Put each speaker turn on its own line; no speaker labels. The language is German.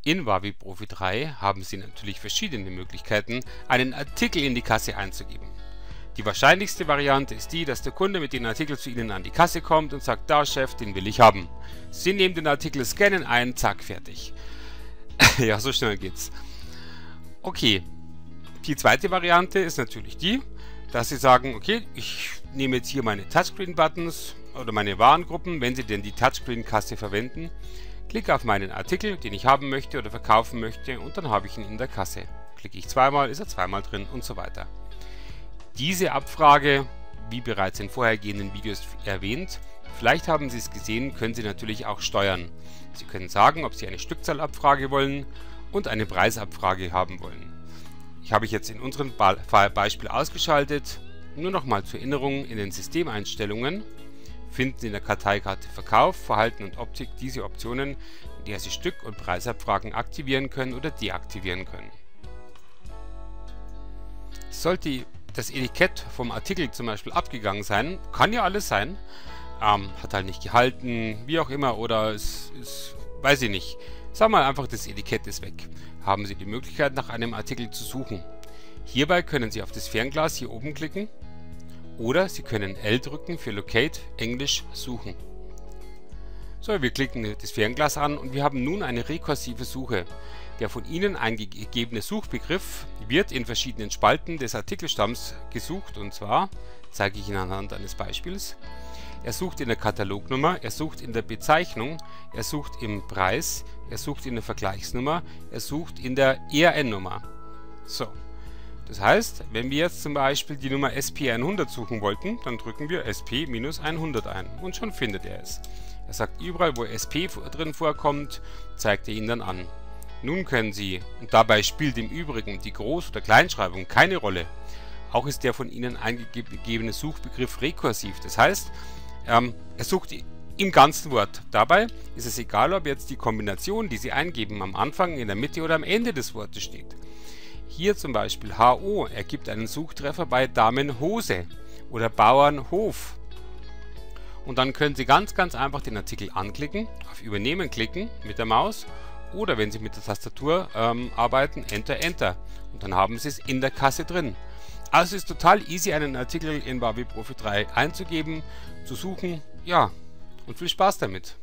In Wavi Profi 3 haben Sie natürlich verschiedene Möglichkeiten, einen Artikel in die Kasse einzugeben. Die wahrscheinlichste Variante ist die, dass der Kunde mit dem Artikel zu Ihnen an die Kasse kommt und sagt: Da Chef, den will ich haben. Sie nehmen den Artikel, scannen ein, zack, fertig. Ja, so schnell geht's. Okay, die zweite Variante ist natürlich die, dass Sie sagen: Okay, ich nehme jetzt hier meine Touchscreen-Buttons oder meine Warengruppen, wenn Sie denn die Touchscreen-Kasse verwenden. Klicke auf meinen Artikel, den ich haben möchte oder verkaufen möchte, und dann habe ich ihn in der Kasse. Klicke ich zweimal, ist er zweimal drin und so weiter. Diese Abfrage, wie bereits in vorhergehenden Videos erwähnt, vielleicht haben Sie es gesehen, können Sie natürlich auch steuern. Sie können sagen, ob Sie eine Stückzahlabfrage wollen und eine Preisabfrage haben wollen. Ich habe jetzt in unserem Beispiel ausgeschaltet. Nur nochmal zur Erinnerung: in den Systemeinstellungen finden Sie in der Karteikarte Verkauf, Verhalten und Optik diese Optionen, in der Sie Stück- und Preisabfragen aktivieren können oder deaktivieren können. Sollte das Etikett vom Artikel zum Beispiel abgegangen sein, kann ja alles sein, hat halt nicht gehalten, wie auch immer, oder es ist, weiß ich nicht, sagen wir mal einfach, das Etikett ist weg, haben Sie die Möglichkeit, nach einem Artikel zu suchen. Hierbei können Sie auf das Fernglas hier oben klicken oder Sie können L drücken für Locate, Englisch suchen. So, wir klicken das Fernglas an und wir haben nun eine rekursive Suche. Der von Ihnen eingegebene Suchbegriff wird in verschiedenen Spalten des Artikelstamms gesucht, und zwar zeige ich Ihnen anhand eines Beispiels. Er sucht in der Katalognummer, er sucht in der Bezeichnung, er sucht im Preis, er sucht in der Vergleichsnummer, er sucht in der ERN-Nummer. So, das heißt, wenn wir jetzt zum Beispiel die Nummer SP100 suchen wollten, dann drücken wir SP-100 ein und schon findet er es. Er sagt, überall wo SP drin vorkommt, zeigt er ihn dann an. Nun können Sie, und dabei spielt im Übrigen die Groß- oder Kleinschreibung keine Rolle, auch ist der von Ihnen eingegebene Suchbegriff rekursiv. Das heißt, er sucht im ganzen Wort. Dabei ist es egal, ob jetzt die Kombination, die Sie eingeben, am Anfang, in der Mitte oder am Ende des Wortes steht. Hier zum Beispiel HO ergibt einen Suchtreffer bei Damenhose oder Bauernhof. Und dann können Sie ganz einfach den Artikel anklicken, auf Übernehmen klicken mit der Maus oder wenn Sie mit der Tastatur arbeiten, Enter. Und dann haben Sie es in der Kasse drin. Also ist total easy, einen Artikel in Wavi Profi 3 einzugeben, zu suchen, ja, und viel Spaß damit.